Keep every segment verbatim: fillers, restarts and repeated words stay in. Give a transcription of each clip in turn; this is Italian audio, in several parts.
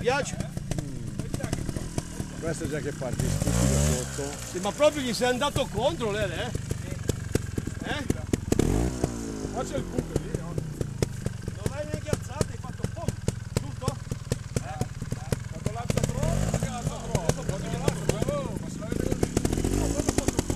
piace? Mm. Questo già che parte stupido sotto. Sì, ma proprio gli sei andato contro, Lele, eh? Eh? Qua c'è il punto lì, no? Non l'hai neanche alzato, hai fatto un po', giusto? Eh, quando l'alza troppo, che l'alza troppo, quando che l'alza troppo, ma se l'avete così, no, quello fatto un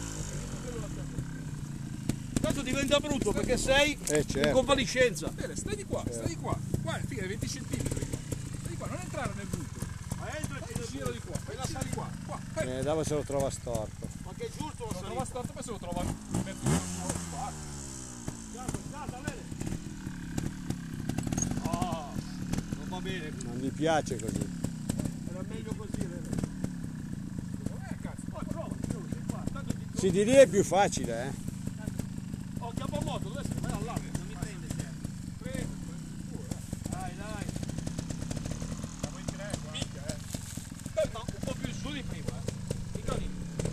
po'. Questo diventa brutto perché sei Eh, in certo. convalescenza. Bene, stai di qua, stai di qua. Qua, figa, venti centimetri qua. Stai di qua, non entrare nel brutto. Ma entra Fai il giro di qua, fai la sali qua, qua. Fai. Eh, dopo se lo trova storto. Ma che è giusto Se lo trova storto, poi se lo trova mezzo di qua. Guarda, guarda, Lele. Oh, non va bene. Non gli piace così. Era meglio così, Lele. Eh, cazzo. Poi prova, sei qua. Tanto ti Si di lì è più facile, eh. Oh, chiappa moto, dove sei? Vai là. Non mi prende, certo. Preso, preso sicuro, eh. Dai, dai. Siamo in tre qua. Mica, eh. Beh, ma un po' più in su di prima, eh. Mica lì.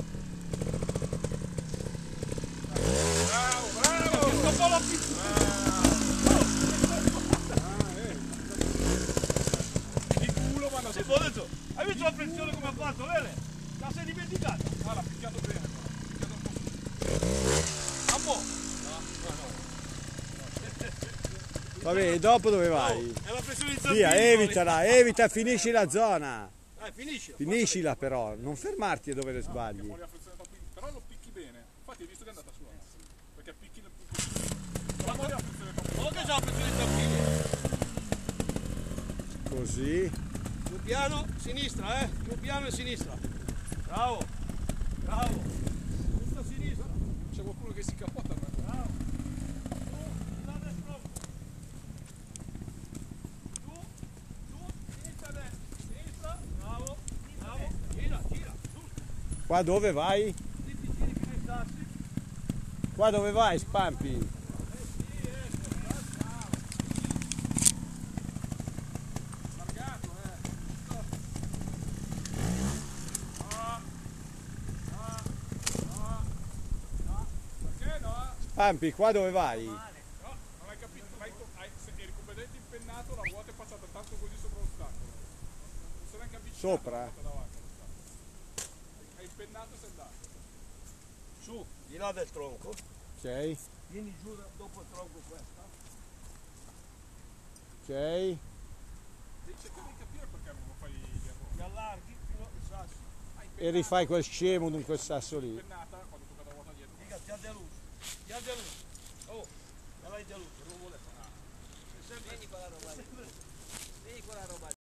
Bravo, bravo! Che sto po' la pizza. Di culo, ma non Sì, ho detto, hai visto la pressione come ha fatto, Lele? La sei dimenticata? Ah, l'ha picchiato bene, qua. L'ha picchiato un po'. A po'. Va bene, dopo dove vai? È la pressione di Zampini. Via, evitala, evita, finisci la zona. Dai, finisci. Finiscila però, non fermarti dove le sbagli. Poi la frizione troppo in- però lo picchi bene. Infatti hai visto che è andata su. Perché picchi nel punto. Ma poi la frizione troppo in- Ma che c'ha la pressione di Zampini? Così. Più piano, sinistra, eh? Più piano e sinistra. Bravo. Bravo. Giusto sinistra. C'è qualcuno che si capotta. Ma... Bravo. Su, là destra. Su, su, sinistra, destra. Sinistra. Bravo. Bravo. Gira, gira. Giusto. Qua dove vai? Zitti, giri fino ai sassi. Qua dove vai, Spampi? Largato, eh. Ah. Ah. Ah. Ah. Perché no? Spampi, qua dove vai? No, non hai capito. L'hai to- hai- se eri completamente impennato, la ruota è passata tanto così sopra l'ostacolo. Non sei neanche avvicinato. Sopra? La ruota davanti all'ostacolo. Hai- Hai impennato e sei andato. Su, di là del tronco. Ok, Vieni giù da- dopo il tronco questa. ok. Devi cercare di capire perché non lo fai gli errori. Ti allarghi fino ai sassi. Hai E impennato, rifai quel scemo in quel sasso lì. impennata quando tocca la ruota dietro. Dica, ti ha deluso. Ti ha deluso. Oh, me l'hai deluso, non vuole fare. Vieni con la roba. Vieni con la roba.